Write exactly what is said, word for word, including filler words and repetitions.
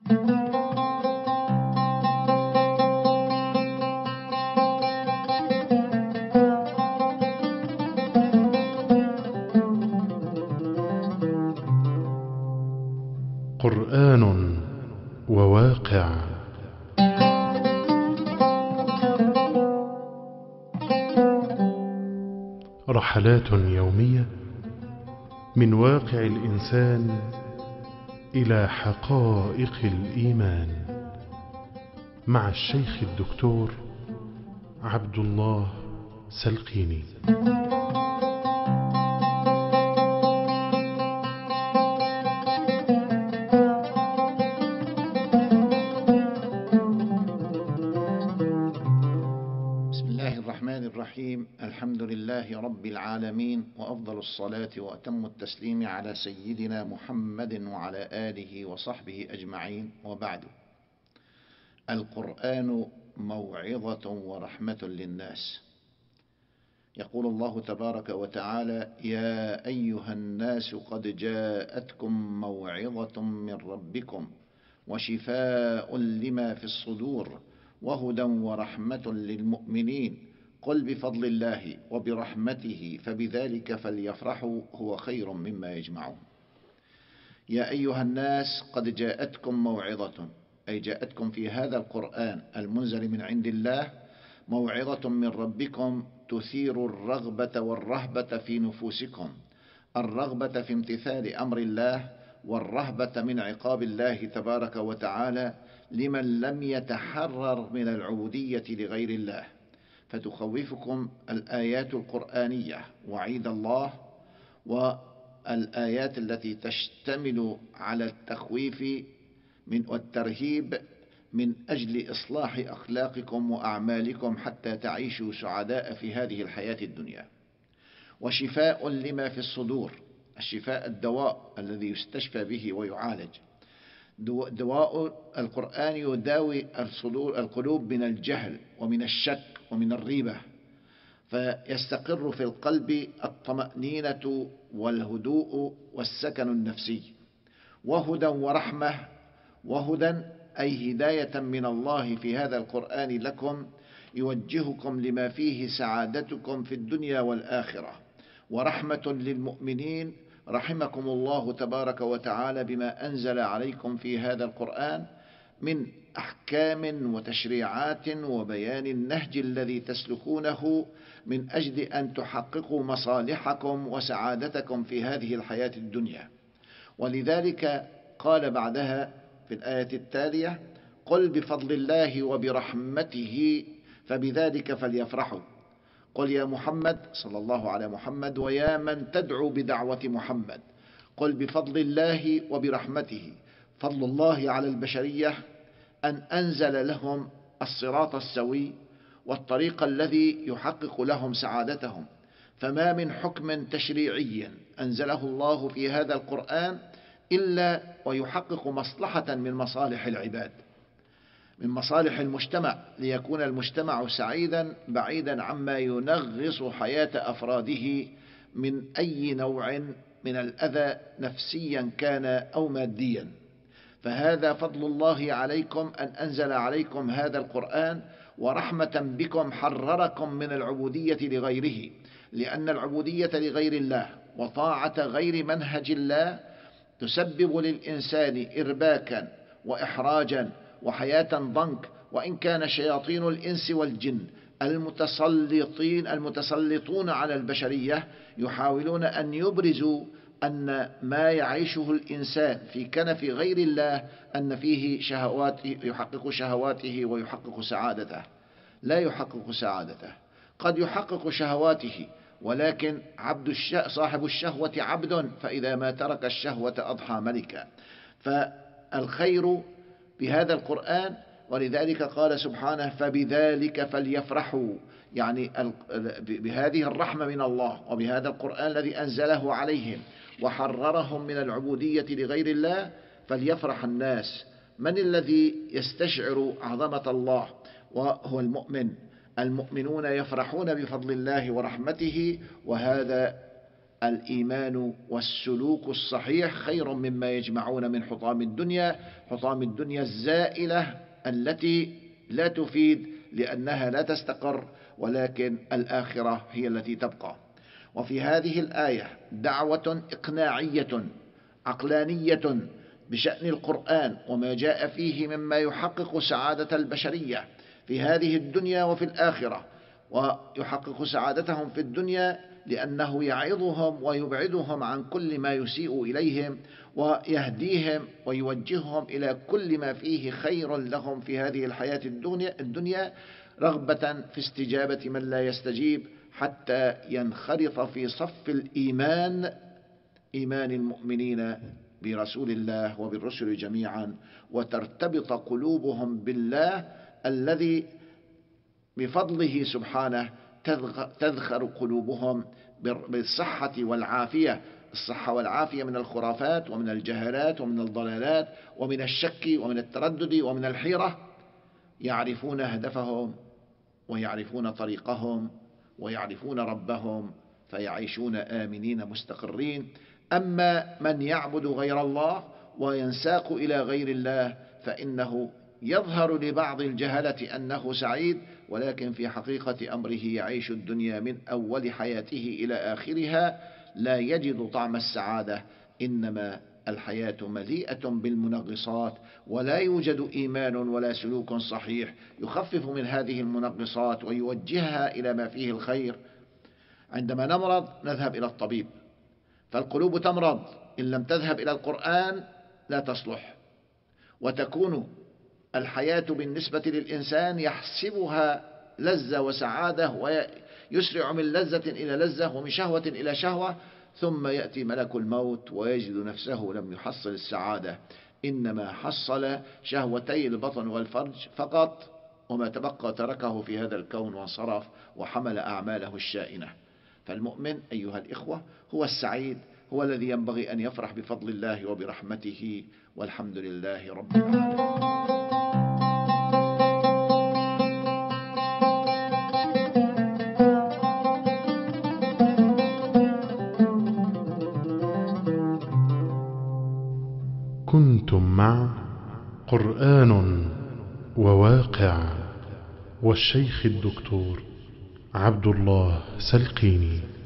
قرآن وواقع. رحلات يومية من واقع الإنسان إلى حقائق الإيمان، مع الشيخ الدكتور عبد الله سلقيني. الرحيم. الحمد لله رب العالمين، وأفضل الصلاة وأتم التسليم على سيدنا محمد وعلى آله وصحبه أجمعين، وبعد. القرآن موعظة ورحمة للناس. يقول الله تبارك وتعالى: يا أيها الناس قد جاءتكم موعظة من ربكم وشفاء لما في الصدور وهدى ورحمة للمؤمنين قل بفضل الله وبرحمته فبذلك فليفرحوا هو خير مما يجمعون. يا أيها الناس قد جاءتكم موعظة، أي جاءتكم في هذا القرآن المنزل من عند الله موعظة من ربكم تثير الرغبة والرهبة في نفوسكم، الرغبة في امتثال أمر الله والرهبة من عقاب الله تبارك وتعالى لمن لم يتحرر من العبودية لغير الله. فتخوفكم الآيات القرآنية وعيد الله والآيات التي تشتمل على التخويف من والترهيب من أجل إصلاح أخلاقكم وأعمالكم حتى تعيشوا سعداء في هذه الحياة الدنيا. وشفاء لما في الصدور، الشفاء الدواء الذي يستشفى به ويعالج. دواء القرآن يداوي الصدور القلوب من الجهل ومن الشك ومن الريبة، فيستقر في القلب الطمأنينة والهدوء والسكن النفسي. وهدى ورحمة، وهدى أي هداية من الله في هذا القرآن لكم يوجهكم لما فيه سعادتكم في الدنيا والآخرة. ورحمة للمؤمنين، رحمكم الله تبارك وتعالى بما أنزل عليكم في هذا القرآن من أحكام وتشريعات وبيان النهج الذي تسلكونه من أجل أن تحققوا مصالحكم وسعادتكم في هذه الحياة الدنيا. ولذلك قال بعدها في الآية التالية: قل بفضل الله وبرحمته فبذلك فليفرحوا. قل يا محمد صلى الله على محمد ويا من تدعو بدعوة محمد، قل بفضل الله وبرحمته. فضل الله على البشرية أن أنزل لهم الصراط السوي والطريق الذي يحقق لهم سعادتهم. فما من حكم تشريعي أنزله الله في هذا القرآن إلا ويحقق مصلحة من مصالح العباد، من مصالح المجتمع، ليكون المجتمع سعيدا بعيدا عما ينغص حياة أفراده من أي نوع من الأذى نفسيا كان أو ماديا. فهذا فضل الله عليكم أن أنزل عليكم هذا القرآن، ورحمة بكم حرركم من العبودية لغيره، لأن العبودية لغير الله وطاعة غير منهج الله تسبب للإنسان إرباكا وإحراجا وحياة ضنك. وإن كان شياطين الإنس والجن المتسلطين المتسلطون على البشرية يحاولون أن يبرزوا أن ما يعيشه الإنسان في كنف غير الله أن فيه شهوات يحقق شهواته ويحقق سعادته. لا يحقق سعادته، قد يحقق شهواته، ولكن عبد الش... صاحب الشهوة عبد، فإذا ما ترك الشهوة أضحى ملكا. فالخير بهذا القرآن، ولذلك قال سبحانه: فبذلك فليفرحوا، يعني بهذه الرحمة من الله وبهذا القرآن الذي أنزله عليهم وحررهم من العبودية لغير الله فليفرح الناس. من الذي يستشعر عظمة الله؟ وهو المؤمن. المؤمنون يفرحون بفضل الله ورحمته، وهذا الإيمان والسلوك الصحيح خير مما يجمعون من حطام الدنيا، حطام الدنيا الزائلة التي لا تفيد لأنها لا تستقر، ولكن الآخرة هي التي تبقى. وفي هذه الآية دعوة إقناعية عقلانية بشأن القرآن وما جاء فيه مما يحقق سعادة البشرية في هذه الدنيا وفي الآخرة، ويحقق سعادتهم في الدنيا لأنه يعظهم ويبعدهم عن كل ما يسيء إليهم، ويهديهم ويوجههم إلى كل ما فيه خير لهم في هذه الحياة الدنيا، رغبة في استجابة من لا يستجيب، حتى ينخرط في صف الإيمان، إيمان المؤمنين برسول الله وبالرسل جميعا، وترتبط قلوبهم بالله الذي بفضله سبحانه تذخر قلوبهم بالصحة والعافية، الصحة والعافية من الخرافات ومن الجهالات ومن الضلالات ومن الشك ومن التردد ومن الحيرة. يعرفون هدفهم ويعرفون طريقهم ويعرفون ربهم، فيعيشون آمنين مستقرين. أما من يعبد غير الله وينساق إلى غير الله فإنه يظهر لبعض الجهلة أنه سعيد، ولكن في حقيقة أمره يعيش الدنيا من أول حياته إلى آخرها لا يجد طعم السعادة، إنما الحياة مليئة بالمنغصات، ولا يوجد إيمان ولا سلوك صحيح يخفف من هذه المنغصات ويوجهها إلى ما فيه الخير. عندما نمرض نذهب إلى الطبيب، فالقلوب تمرض، إن لم تذهب إلى القرآن لا تصلح، وتكون الحياة بالنسبة للإنسان يحسبها لذة وسعادة، ويسرع من لذة إلى لذة ومن شهوة إلى شهوة، ثم يأتي ملك الموت ويجد نفسه لم يحصل السعادة، إنما حصل شهوتي البطن والفرج فقط، وما تبقى تركه في هذا الكون وانصرف وحمل أعماله الشائنة. فالمؤمن أيها الإخوة هو السعيد، هو الذي ينبغي أن يفرح بفضل الله وبرحمته، والحمد لله رب العالمين. كنتم مع قرآن وواقع والشيخ الدكتور عبد الله سلقيني.